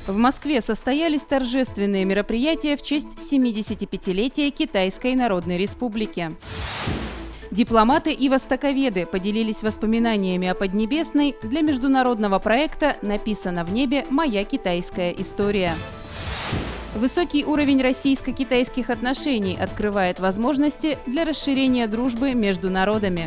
В Москве состоялись торжественные мероприятия в честь 75-летия Китайской Народной Республики. Дипломаты и востоковеды поделились воспоминаниями о Поднебесной для международного проекта «Написано в небе. Моя китайская история». Высокий уровень российско-китайских отношений открывает возможности для расширения дружбы между народами.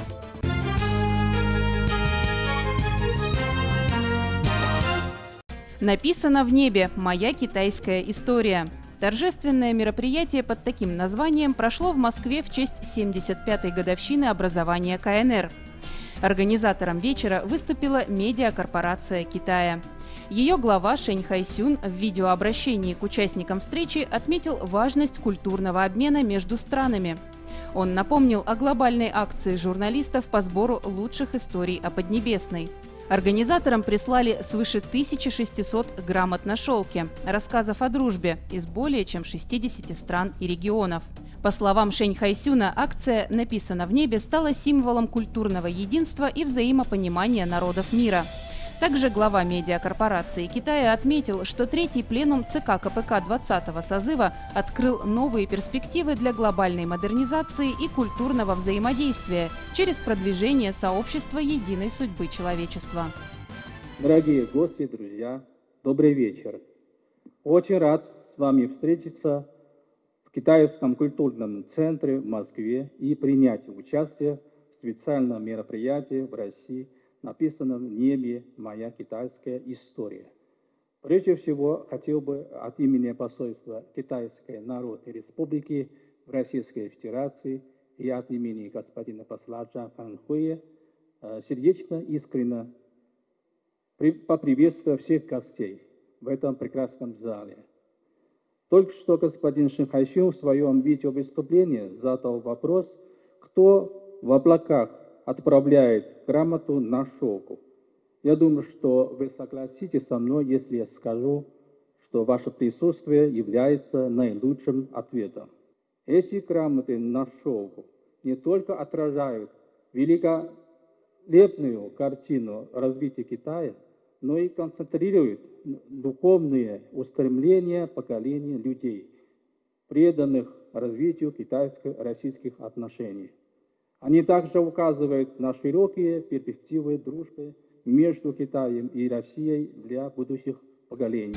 «Написано в небе. Моя китайская история». Торжественное мероприятие под таким названием прошло в Москве в честь 75-й годовщины образования КНР. Организатором вечера выступила медиакорпорация Китая. Ее глава Шэнь Хайсюн в видеообращении к участникам встречи отметил важность культурного обмена между странами. Он напомнил о глобальной акции журналистов по сбору лучших историй о Поднебесной. Организаторам прислали свыше 1600 грамот на шелке, рассказов о дружбе из более чем 60 стран и регионов. По словам Шэнь Хайсюна, акция «Написано в небе» стала символом культурного единства и взаимопонимания народов мира. Также глава медиакорпорации Китая отметил, что третий пленум ЦК КПК 20-го созыва открыл новые перспективы для глобальной модернизации и культурного взаимодействия через продвижение сообщества единой судьбы человечества. Дорогие гости, друзья, добрый вечер. Очень рад с вами встретиться в Китайском культурном центре в Москве и принять участие в специальном мероприятии в России, написано в небе «Моя китайская история». Прежде всего, хотел бы от имени посольства Китайской Народной Республики в Российской Федерации и от имени господина посла Чжан Ханхуя сердечно, искренне поприветствовать всех гостей в этом прекрасном зале. Только что господин Шэнь Хайсюн в своем видеовыступлении задал вопрос, кто в облаках отправляет грамоту на шелку. Я думаю, что вы согласитесь со мной, если я скажу, что ваше присутствие является наилучшим ответом. Эти грамоты на шелку не только отражают великолепную картину развития Китая, но и концентрируют духовные устремления поколения людей, преданных развитию китайско-российских отношений. Они также указывают на широкие перспективы дружбы между Китаем и Россией для будущих поколений.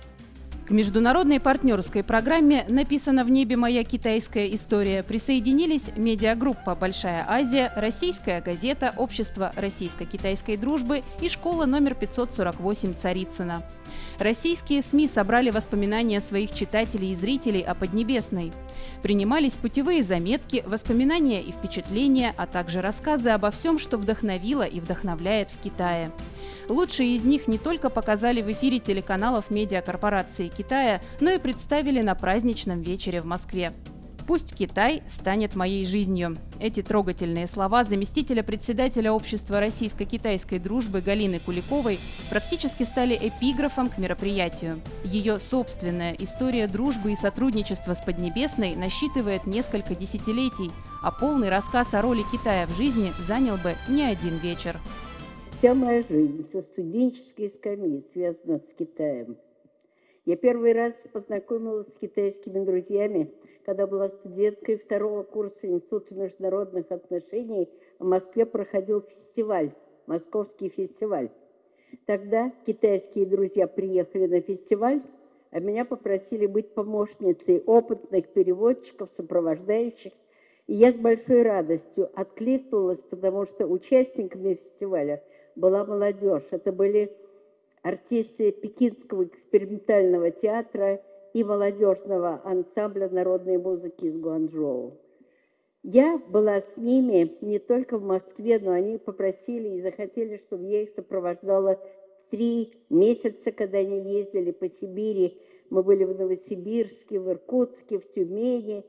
К международной партнерской программе «Написано в небе. Моя китайская история» присоединились медиагруппа «Большая Азия», Российская газета, Общество российско-китайской дружбы и школа номер 548 Царицына. Российские СМИ собрали воспоминания своих читателей и зрителей о Поднебесной. Принимались путевые заметки, воспоминания и впечатления, а также рассказы обо всем, что вдохновило и вдохновляет в Китае. Лучшие из них не только показали в эфире телеканалов медиакорпорации Китая, но и представили на праздничном вечере в Москве. «Пусть Китай станет моей жизнью». Эти трогательные слова заместителя председателя Общества российско-китайской дружбы Галины Куликовой практически стали эпиграфом к мероприятию. Ее собственная история дружбы и сотрудничества с Поднебесной насчитывает несколько десятилетий, а полный рассказ о роли Китая в жизни занял бы не один вечер. Вся моя жизнь со студенческой скамьи связана с Китаем. Я первый раз познакомилась с китайскими друзьями, когда была студенткой второго курса Института международных отношений. В Москве проходил фестиваль, Московский фестиваль. Тогда китайские друзья приехали на фестиваль, а меня попросили быть помощницей опытных переводчиков, сопровождающих. И я с большой радостью откликнулась, потому что участниками фестиваля была молодежь. Это были артисты Пекинского экспериментального театра и молодежного ансамбля народной музыки из Гуанчжоу. Я была с ними не только в Москве, но они попросили и захотели, чтобы я их сопровождала 3 месяца, когда они ездили по Сибири. Мы были в Новосибирске, в Иркутске, в Тюмени.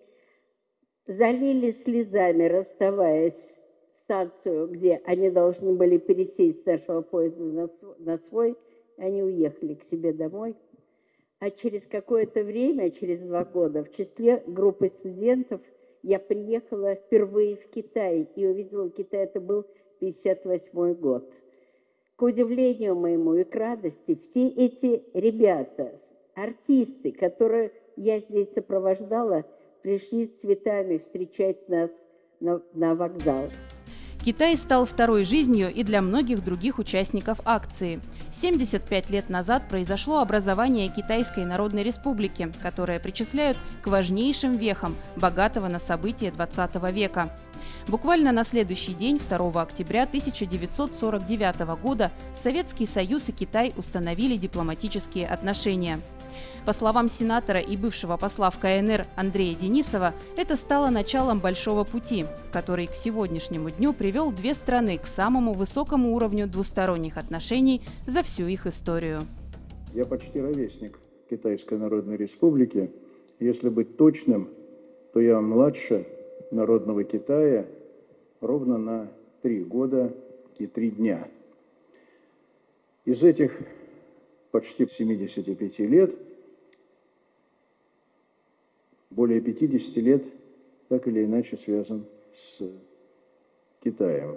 Залили слезами, расставаясь в станцию, где они должны были пересесть с нашего поезда на свой. Они уехали к себе домой. А через какое-то время, через 2 года, в числе группы студентов я приехала впервые в Китай и увидела Китай. Это был 1958 год. К удивлению моему и к радости, все эти ребята, артисты, которые я здесь сопровождала, пришли с цветами встречать нас на вокзал. Китай стал второй жизнью и для многих других участников акции. 75 лет назад произошло образование Китайской Народной Республики, которое причисляют к важнейшим вехам богатого на события 20 века. Буквально на следующий день, 2 октября 1949 года, Советский Союз и Китай установили дипломатические отношения. По словам сенатора и бывшего посла в КНР Андрея Денисова, это стало началом большого пути, который к сегодняшнему дню привел две страны к самому высокому уровню двусторонних отношений за всю их историю. Я почти ровесник Китайской Народной Республики. Если быть точным, то я младше Народного Китая ровно на 3 года и 3 дня. Из этих почти 75 лет, более 50 лет так или иначе связан с Китаем.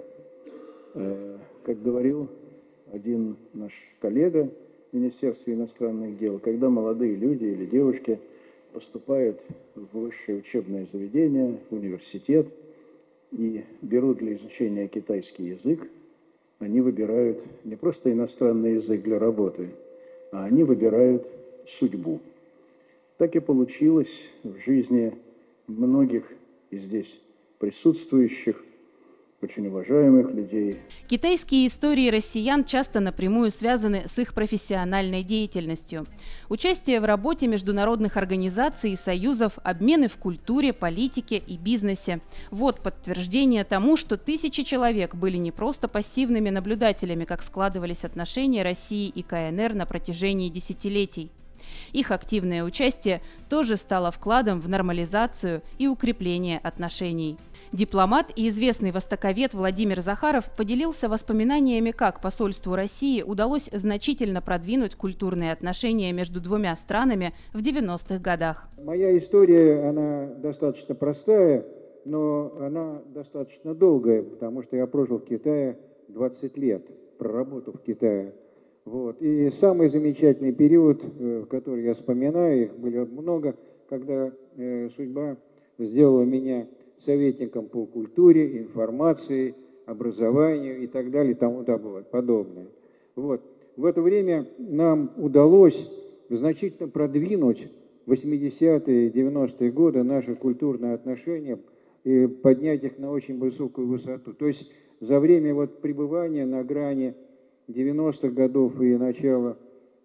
Как говорил один наш коллега в Министерстве иностранных дел, когда молодые люди или девушки поступают в высшее учебное заведение, в университет и берут для изучения китайский язык, они выбирают не просто иностранный язык для работы, а они выбирают судьбу. Так и получилось в жизни многих из здесь присутствующих, очень уважаемых людей. Китайские истории россиян часто напрямую связаны с их профессиональной деятельностью. Участие в работе международных организаций и союзов, обмены в культуре, политике и бизнесе. Вот подтверждение тому, что тысячи человек были не просто пассивными наблюдателями, как складывались отношения России и КНР на протяжении десятилетий. Их активное участие тоже стало вкладом в нормализацию и укрепление отношений. Дипломат и известный востоковед Владимир Захаров поделился воспоминаниями, как посольству России удалось значительно продвинуть культурные отношения между двумя странами в 90-х годах. Моя история, она достаточно простая, но она достаточно долгая, потому что я прожил в Китае 20 лет, проработав в Китае. Вот. И самый замечательный период, который я вспоминаю, их было много, когда судьба сделала меня советником по культуре, информации, образованию и так далее, и тому подобное. Вот. В это время нам удалось значительно продвинуть в 80-е и 90-е годы наши культурные отношения и поднять их на очень высокую высоту. То есть за время пребывания на грани 90-х годов и начала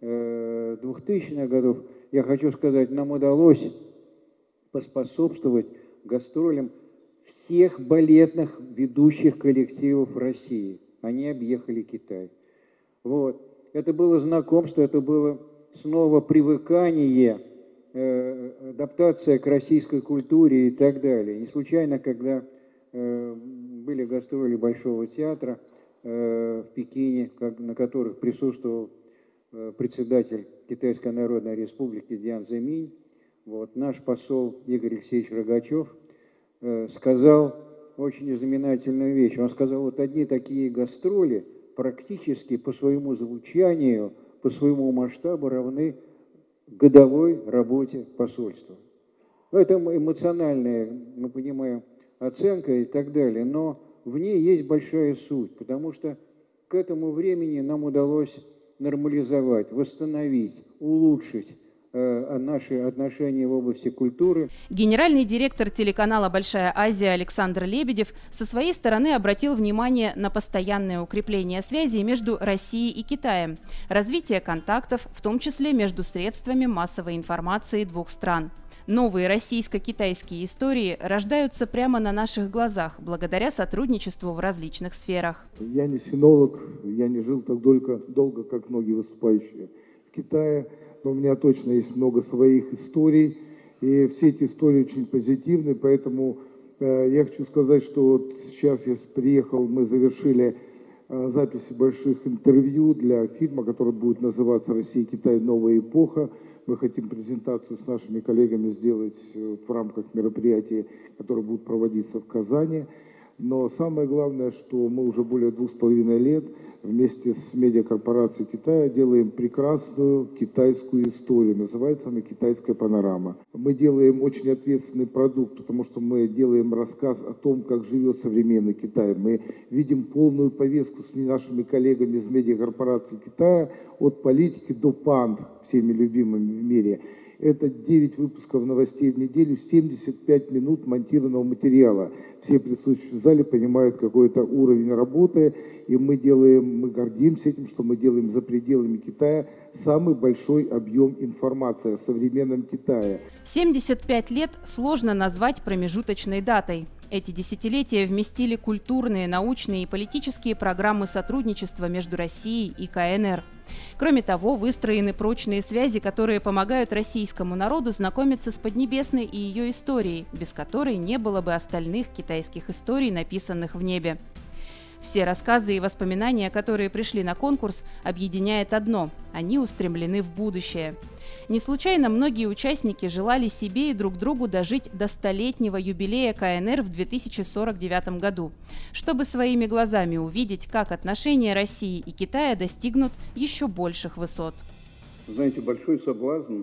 2000-х годов, я хочу сказать, нам удалось поспособствовать гастролям всех балетных ведущих коллективов России. Они объехали Китай. Вот. Это было знакомство, это было снова привыкание, адаптация к российской культуре и так далее. Не случайно, когда были гастроли Большого театра в Пекине, на которых присутствовал председатель Китайской Народной Республики Диан Зэминь, наш посол Игорь Алексеевич Рогачев сказал очень знаменательную вещь. Он сказал, одни такие гастроли практически по своему звучанию, по своему масштабу равны годовой работе посольства. Это эмоциональная, мы понимаем, оценка и так далее, но в ней есть большая суть, потому что к этому времени нам удалось нормализовать, восстановить, улучшить наши отношения в области культуры. Генеральный директор телеканала «Большая Азия» Александр Лебедев со своей стороны обратил внимание на постоянное укрепление связей между Россией и Китаем, развитие контактов, в том числе между средствами массовой информации двух стран. Новые российско-китайские истории рождаются прямо на наших глазах, благодаря сотрудничеству в различных сферах. Я не синолог, я не жил так долго, как многие выступающие в Китае, но у меня точно есть много своих историй, и все эти истории очень позитивны, поэтому я хочу сказать, что сейчас я приехал, мы завершили записи больших интервью для фильма, который будет называться «Россия и Китай. Новая эпоха». Мы хотим презентацию с нашими коллегами сделать в рамках мероприятия, которое будет проводиться в Казани. Но самое главное, что мы уже более 2,5 лет вместе с медиакорпорацией Китая делаем прекрасную китайскую историю. Называется она «Китайская панорама». Мы делаем очень ответственный продукт, потому что мы делаем рассказ о том, как живет современный Китай. Мы видим полную повестку с нашими коллегами из медиакорпорации Китая от политики до панд, всеми любимыми в мире. Это 9 выпусков новостей в неделю, 75 минут монтированного материала. Все присутствующие в зале понимают, какой это уровень работы, и мы гордимся этим, что мы делаем за пределами Китая самый большой объем информации о современном Китае. 75 лет сложно назвать промежуточной датой. Эти десятилетия вместили культурные, научные и политические программы сотрудничества между Россией и КНР. Кроме того, выстроены прочные связи, которые помогают российскому народу знакомиться с Поднебесной и ее историей, без которой не было бы остальных китайских историй, написанных в небе. Все рассказы и воспоминания, которые пришли на конкурс, объединяет одно – они устремлены в будущее. Не случайно многие участники желали себе и друг другу дожить до 100-летнего юбилея КНР в 2049 году, чтобы своими глазами увидеть, как отношения России и Китая достигнут еще больших высот. Знаете, большой соблазн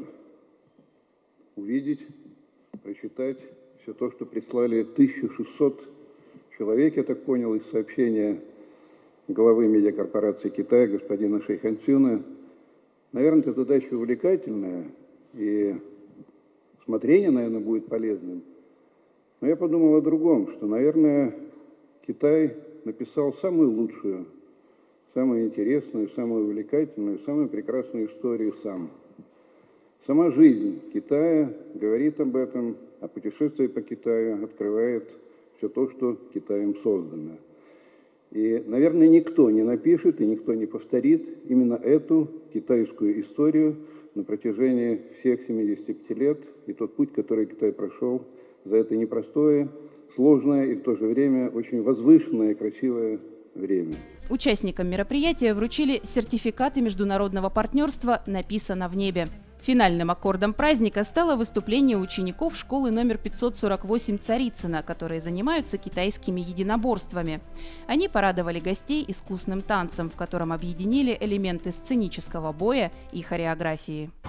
увидеть, прочитать все то, что прислали 1600 человек, я так понял, из сообщения главы медиакорпорации Китая господина Шейханцюна. Наверное, эта задача увлекательная, и смотрение, наверное, будет полезным. Но я подумал о другом, что, наверное, Китай написал самую лучшую, самую интересную, самую увлекательную, самую прекрасную историю сам. Сама жизнь Китая говорит об этом, а путешествие по Китаю открывает все то, что Китаем создано. И, наверное, никто не напишет и никто не повторит именно эту китайскую историю на протяжении всех 75 лет и тот путь, который Китай прошел за это непростое, сложное и в то же время очень возвышенное и красивое время. Участникам мероприятия вручили сертификаты международного партнерства «Написано в небе». Финальным аккордом праздника стало выступление учеников школы номер 548 Царицына, которые занимаются китайскими единоборствами. Они порадовали гостей искусным танцем, в котором объединили элементы сценического боя и хореографии.